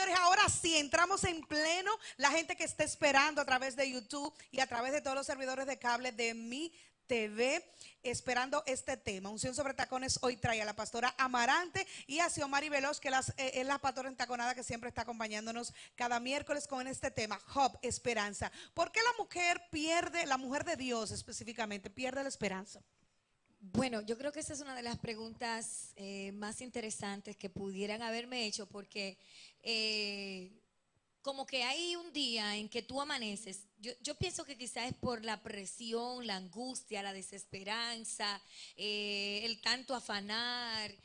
señores, ahora sí, entramos en pleno. La gente que está esperando a través de YouTube y a través de todos los servidores de cable de Mi TV, esperando este tema. Unción sobre tacones hoy trae a la pastora Amarante y a Xiomari Veloz, que es la pastora entaconada que siempre está acompañándonos cada miércoles con este tema, Hope, esperanza. ¿Por qué la mujer pierde, la mujer de Dios específicamente, pierde la esperanza? Bueno, yo creo que esa es una de las preguntas más interesantes que pudieran haberme hecho porque como que hay un día en que tú amaneces, yo pienso que quizás es por la presión, la angustia, la desesperanza, el tanto afanar,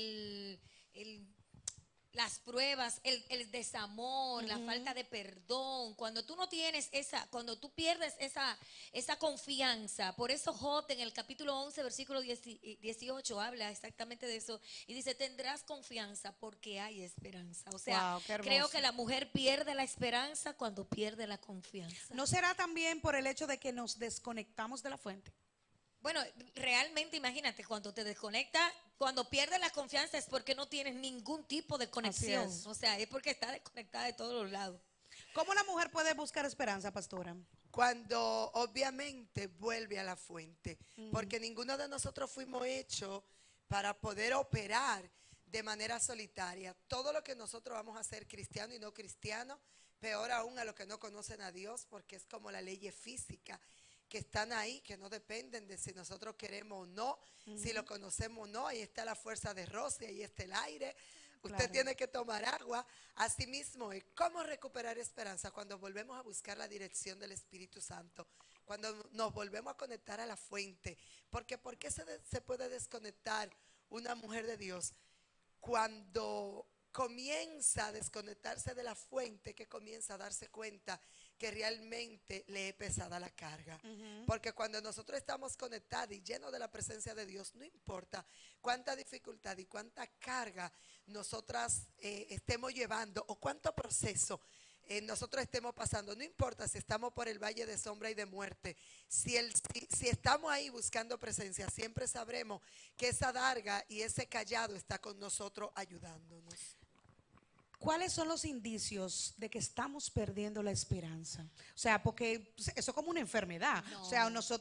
el las pruebas, el desamor, la falta de perdón, cuando tú no tienes cuando tú pierdes esa confianza, por eso Job en el capítulo 11, versículo 18 habla exactamente de eso y dice, tendrás confianza porque hay esperanza. O sea, Wow, qué creo que hermoso. la mujer pierde la esperanza cuando pierde la confianza. ¿No será también por el hecho de que nos desconectamos de la fuente? Bueno, realmente imagínate, cuando te desconectas, cuando pierdes la confianza es porque no tienes ningún tipo de Así conexión. es. O sea, es porque está desconectada de todos los lados. ¿Cómo la mujer puede buscar esperanza, pastora? Cuando obviamente vuelve a la fuente, Mm, porque ninguno de nosotros fuimos hechos para poder operar de manera solitaria. Todo lo que nosotros vamos a hacer, cristiano y no cristiano, peor aún a los que no conocen a Dios, porque es como la ley física, que están ahí, que no dependen de si nosotros queremos o no, si lo conocemos o no. Ahí está la fuerza de Rosy, ahí está el aire. Usted claro. tiene que tomar agua. Asimismo, ¿cómo recuperar esperanza? Cuando volvemos a buscar la dirección del Espíritu Santo, cuando nos volvemos a conectar a la fuente. Porque ¿por qué se puede desconectar una mujer de Dios? Cuando comienza a desconectarse de la fuente, que comienza a darse cuenta que realmente le es pesada la carga. Porque cuando nosotros estamos conectados y llenos de la presencia de Dios, no importa cuánta dificultad y cuánta carga nosotras estemos llevando o cuánto proceso nosotros estemos pasando, no importa si estamos por el valle de sombra y de muerte, si estamos ahí buscando presencia, siempre sabremos que esa darga y ese callado está con nosotros ayudándonos. ¿Cuáles son los indicios de que estamos perdiendo la esperanza? O sea, porque eso es como una enfermedad. No. O sea,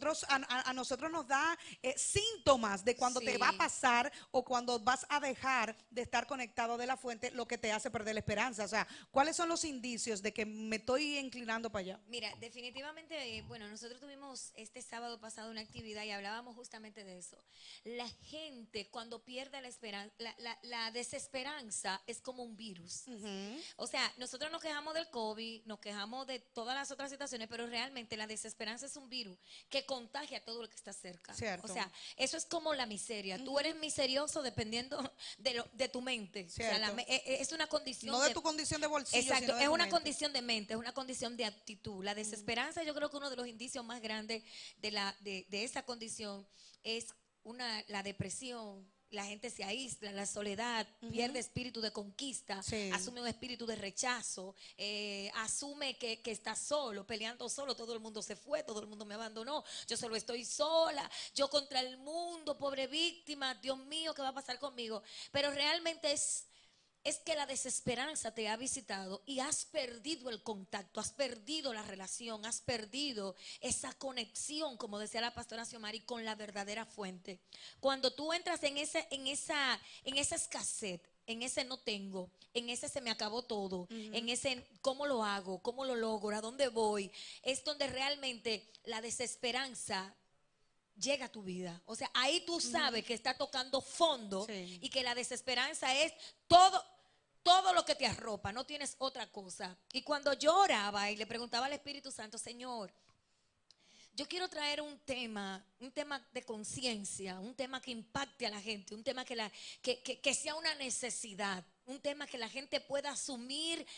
a nosotros nos da síntomas de cuando te va a Sí. pasar o cuando vas a dejar de estar conectado de la fuente, lo que te hace perder la esperanza. O sea, ¿cuáles son los indicios de que me estoy inclinando para allá? Mira, definitivamente, bueno, nosotros tuvimos este sábado pasado una actividad y hablábamos justamente de eso. La gente cuando pierde la esperanza, la desesperanza es como un virus. O sea, nosotros nos quejamos del COVID, nos quejamos de todas las otras situaciones, pero realmente la desesperanza es un virus que contagia a todo lo que está cerca. Cierto. O sea, eso es como la miseria. Tú eres miserioso dependiendo de tu mente. O sea, Cierto. es una condición No de tu condición de bolsillo, exacto, sino de es tu una mente. condición de mente, es una condición de actitud. La desesperanza, yo creo que uno de los indicios más grandes de esa condición es la depresión. La gente se aísla, la soledad, pierde espíritu de conquista, Sí. asume un espíritu de rechazo, asume que está solo, peleando solo, todo el mundo se fue, todo el mundo me abandonó, yo solo estoy sola, yo contra el mundo, pobre víctima, Dios mío, ¿qué va a pasar conmigo? Pero realmente es que la desesperanza te ha visitado y has perdido el contacto, has perdido la relación, has perdido esa conexión, como decía la pastora Xiomari, con la verdadera fuente. Cuando tú entras en esa escasez, en ese no tengo, en ese se me acabó todo, en ese cómo lo hago, cómo lo logro, a dónde voy, es donde realmente la desesperanza llega a tu vida. O sea, ahí tú sabes que está tocando fondo Sí. y que la desesperanza es todo lo que te arropa, no tienes otra cosa. Y cuando yo oraba y le preguntaba al Espíritu Santo, Señor, yo quiero traer un tema de conciencia, un tema que impacte a la gente, un tema que sea una necesidad, un tema que la gente pueda asumir,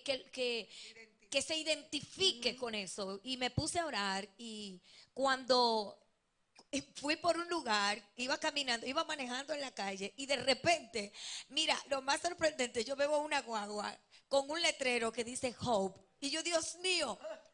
que se identifique con eso. Y me puse a orar y cuando fui por un lugar, iba caminando, iba manejando en la calle y de repente, mira, lo más sorprendente, yo veo una guagua con un letrero que dice Hope y yo, Dios mío,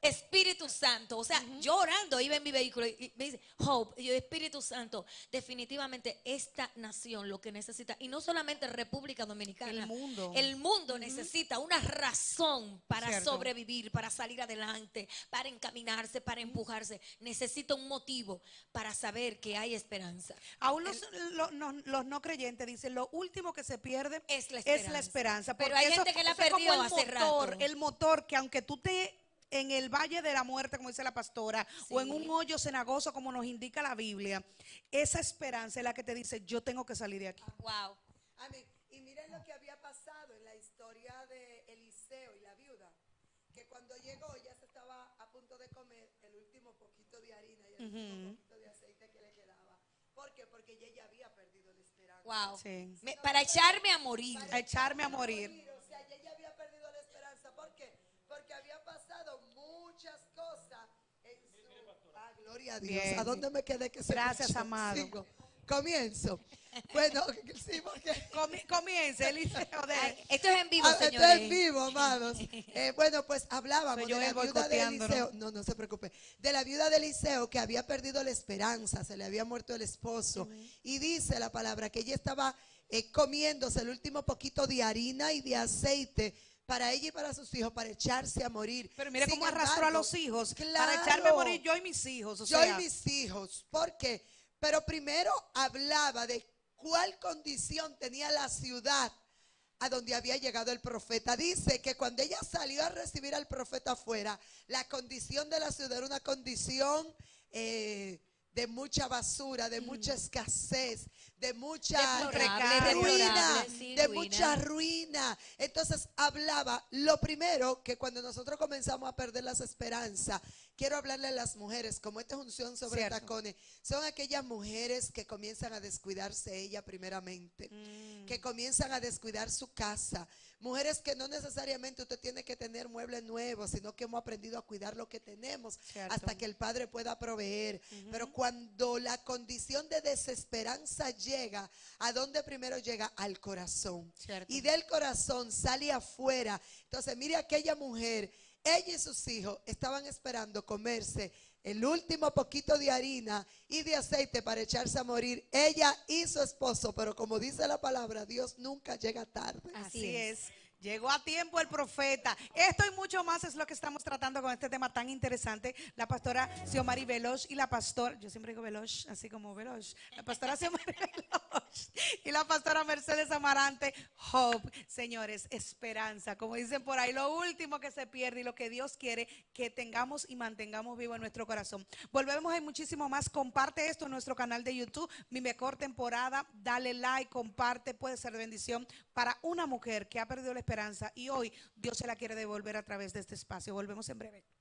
Espíritu Santo, o sea, yo orando, iba en mi vehículo y me dice, Hope, y yo, Espíritu Santo, definitivamente esta nación lo que necesita, y no solamente República Dominicana, el mundo necesita una razón para Cierto. sobrevivir, para salir adelante, para encaminarse, para empujarse, necesita un motivo para saber que hay esperanza. Aún los no creyentes dicen, lo último que se pierde Es la es la esperanza. Pero porque hay gente que la eso es como perdió hace rato. el motor que aunque tú te en el valle de la muerte, como dice la pastora, o en un hoyo cenagoso, como nos indica la Biblia, esa esperanza es la que te dice, yo tengo que salir de aquí. Wow. Amén. Y miren lo que había pasado en la historia de Eliseo y la viuda, que cuando llegó ya se estaba a punto de comer el último poquito de harina y el último poquito de aceite que le quedaba. ¿Por qué? Porque ella ya había perdido la esperanza. Wow. Sí. Para echarme a morir. A echarme a morir. O sea, ella ya había perdido la esperanza. ¿Por qué? Porque había pasado muchas cosas en su... Ah, gloria a Dios. Bien. ¿A dónde me quedé? Que se Gracias, escuchó? amado. Sigo. Comienzo. Bueno, sí, porque... Comience, Eliseo. Ay, esto es en vivo, Esto señores. es en vivo, amados. Bueno, pues hablábamos Soy yo de la el viuda de boicoteándonos. Eliseo. No, no se preocupe. De la viuda de Eliseo que había perdido la esperanza, se le había muerto el esposo. Y dice la palabra que ella estaba comiéndose el último poquito de harina y de aceite para ella y para sus hijos, para echarse a morir. Pero mire Sin cómo arrastró a embargo, los hijos para claro, echarme a morir yo y mis hijos. O yo sea, y mis hijos. ¿Por qué? Pero primero hablaba de cuál condición tenía la ciudad a donde había llegado el profeta. Dice que cuando ella salió a recibir al profeta afuera, la condición de la ciudad era una condición de mucha basura, de mucha escasez, de mucha Deplorable, ruina, sí, de ruina. mucha ruina. Entonces hablaba, lo primero que cuando nosotros comenzamos a perder las esperanzas, quiero hablarle a las mujeres, como esta es unción sobre Cierto. tacones, son aquellas mujeres que comienzan a descuidarse ella primeramente, que comienzan a descuidar su casa. Mujeres que no necesariamente usted tiene que tener muebles nuevos, sino que hemos aprendido a cuidar lo que tenemos Cierto. hasta que el Padre pueda proveer. Pero cuando la condición de desesperanza llega, ¿a dónde primero llega? Al corazón. Cierto. Y del corazón sale afuera. Entonces, mire aquella mujer, ella y sus hijos estaban esperando comerse el último poquito de harina y de aceite para echarse a morir, ella y su esposo. Pero como dice la palabra, Dios nunca llega tarde. Así es. Llegó a tiempo el profeta. Esto y mucho más es lo que estamos tratando con este tema tan interesante. La pastora Xiomari Veloz y la pastora, yo siempre digo Veloz, así como Veloz. La pastora Xiomari Veloz y la pastora Mercedes Amarante. Hope, señores, esperanza. Como dicen por ahí, lo último que se pierde y lo que Dios quiere que tengamos y mantengamos vivo en nuestro corazón. Volvemos, hay muchísimo más. Comparte esto en nuestro canal de YouTube, Mi Mejor Temporada. Dale like, comparte, puede ser de bendición para una mujer que ha perdido la esperanza y hoy Dios se la quiere devolver a través de este espacio. Volvemos en breve.